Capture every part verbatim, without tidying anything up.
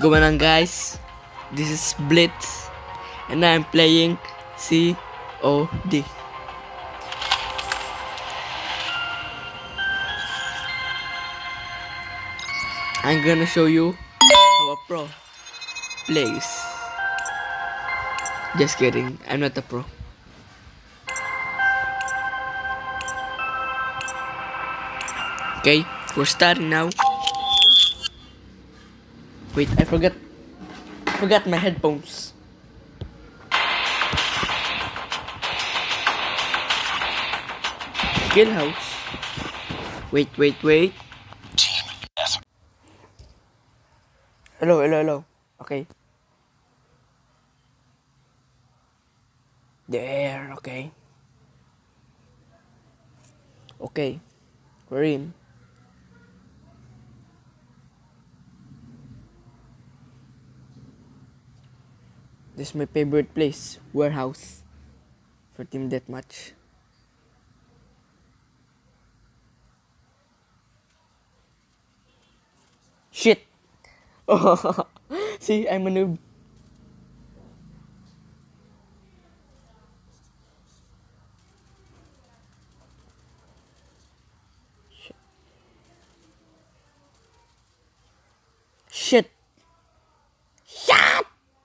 going on, guys? This is Blitz and I'm playing C O D. I'm gonna show you how a pro plays. Just kidding, I'm not a pro. Okay, we're starting now. Wait, I forgot forgot my headphones. Kill house. Wait, wait, wait. Hello, hello, hello. Okay. There, okay. Okay. We're in. This is my favorite place, warehouse, for team deathmatch. Shit! Oh, see, I'm a noob. Shit! Shit! Shit!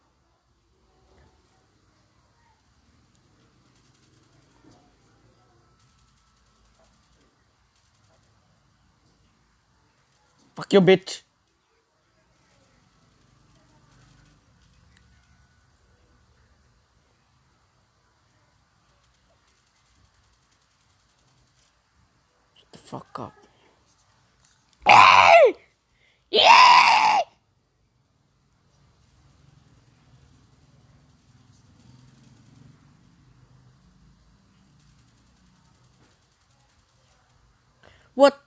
Fuck you, bitch! Shut the fuck up. Yeah! What?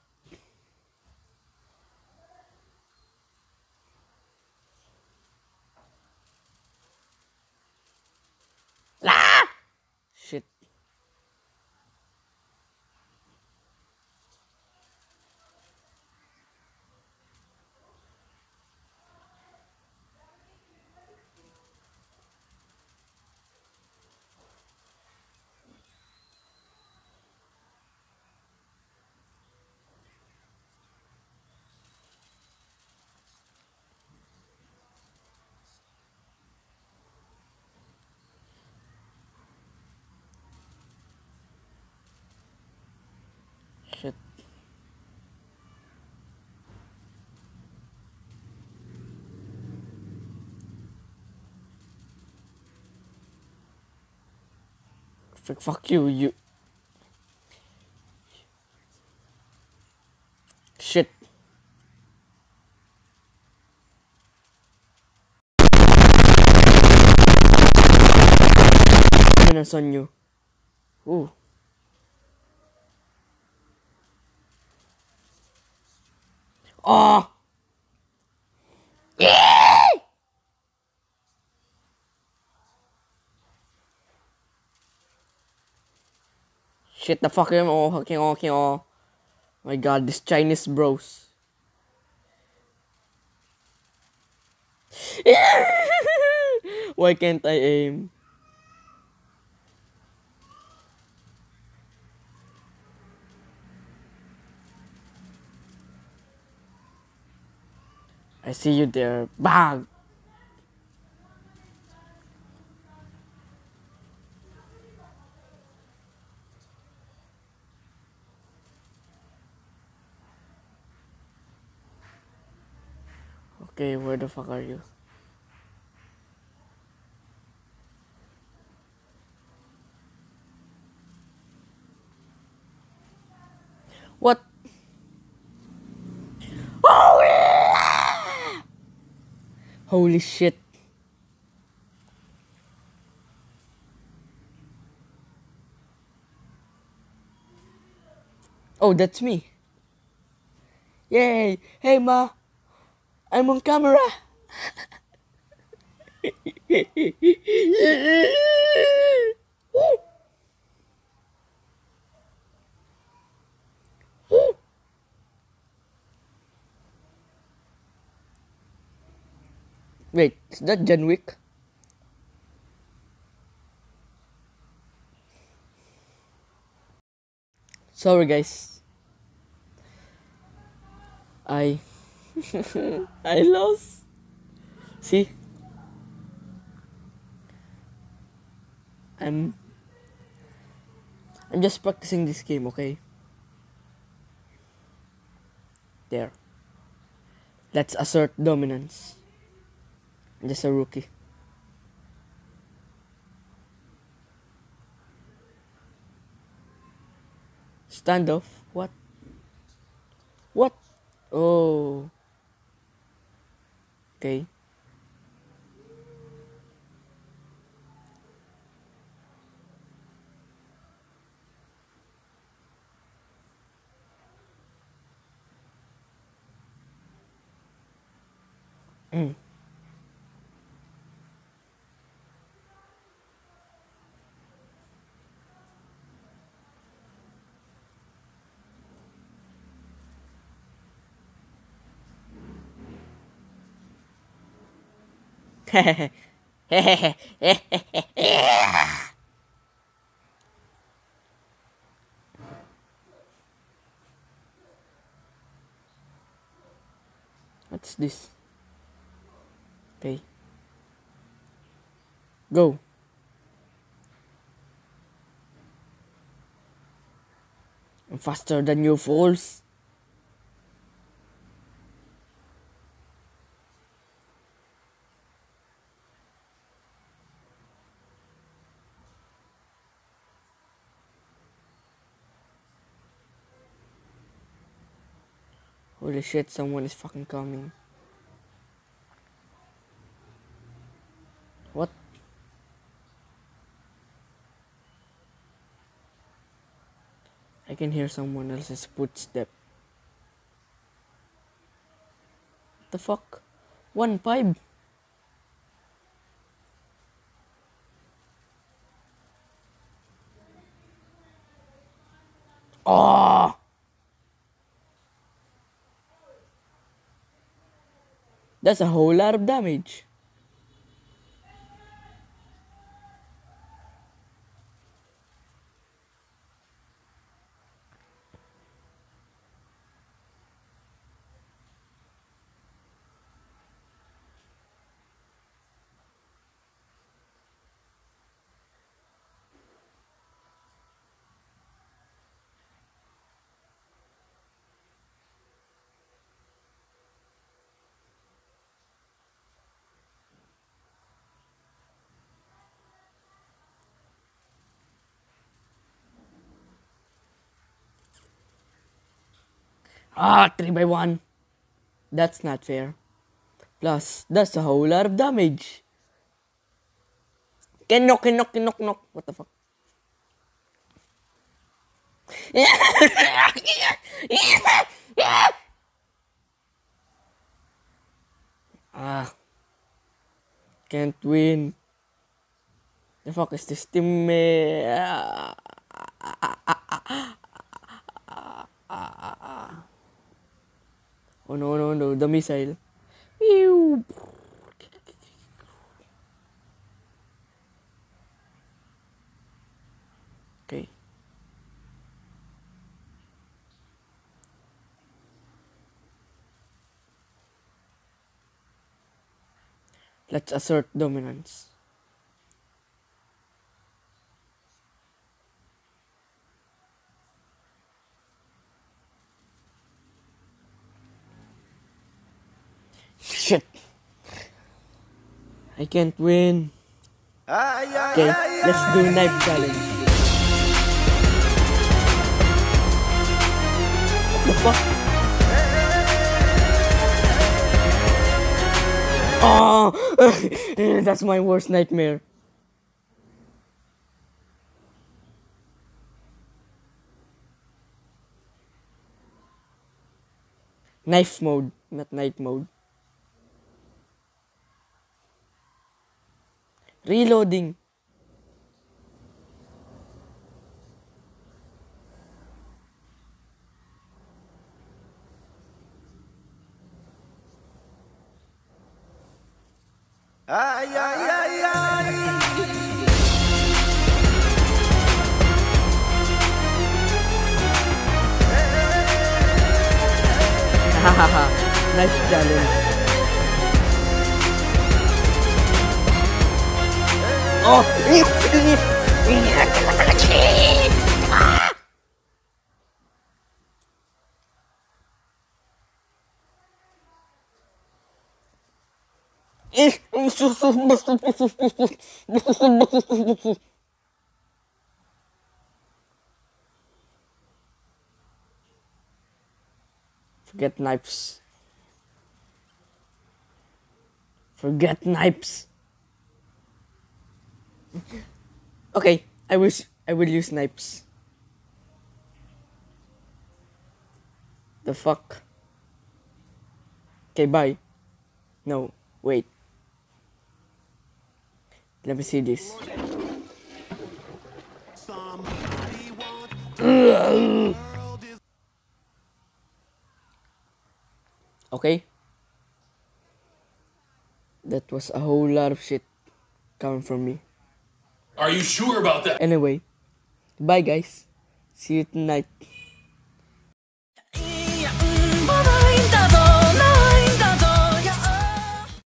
Ah! Shit. Shit. Fuck, fuck you, you. Shit. Minus on you. Ooh. Oh! Yeah! Shit, the fucking oh, fucking oh, fucking oh. My god, this Chinese bros. Why can't I aim? I see you there. Bang! Okay, where the fuck are you? What? Oh! Holy shit. Oh, that's me. Yay! Hey, ma! I'm on camera! Wait, is that John Wick? Sorry guys. I I lost. See? I'm I'm just practicing this game, okay? There. Let's assert dominance. I'm just a rookie. Standoff? What? What? Oh. Okay. Mm. What's this? Okay. Go. I'm faster than you fools. Holy shit, someone is fucking coming. What? I can hear someone else's footstep. What the fuck? One five. Oh! That's a whole lot of damage. Ah, three by one. That's not fair. Plus, that's a whole lot of damage. Can knock, can knock, can knock, knock. What the fuck? Ah, can't win. The fuck is this team? Ah, oh no, no, no, the missile. Pew. Okay. Let's assert dominance. Shit. I can't win. Okay, let's do knife challenge. What the fuck? Oh, that's my worst nightmare. Knife mode, not night mode. Reloading. Ay, ay, ay, ay. Hahaha. Nice challenge. Oh! Forget knives. Forget knives. Okay, I wish I will use knives. The fuck? Okay, bye. No, wait. Let me see this. Okay. That was a whole lot of shit coming from me. Are you sure about that? Anyway, bye guys. See you tonight.